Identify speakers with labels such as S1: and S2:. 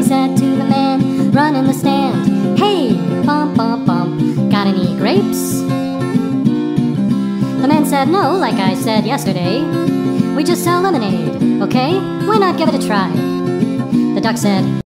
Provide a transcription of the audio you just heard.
S1: said to the man running the stand, "Hey, bump, bump, bump, got any grapes?" The man said, "No, like I said yesterday, we just sell lemonade, okay? Why not give it a try?" The duck said,